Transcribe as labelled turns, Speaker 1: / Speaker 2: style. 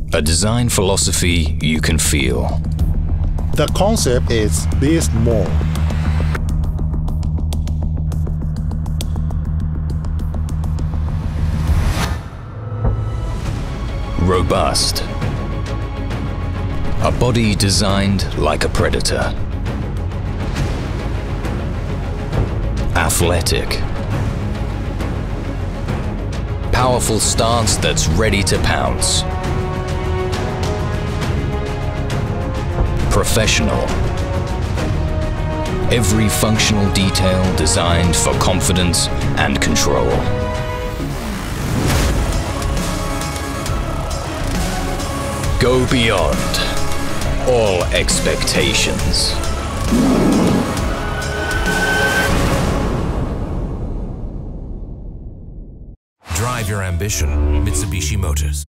Speaker 1: A design philosophy you can feel.
Speaker 2: The concept is this more.
Speaker 1: Robust. A body designed like a predator. Athletic. Powerful stance that's ready to pounce. Professional. Every functional detail designed for confidence and control. Go beyond all expectations.
Speaker 3: Drive your ambition, Mitsubishi Motors.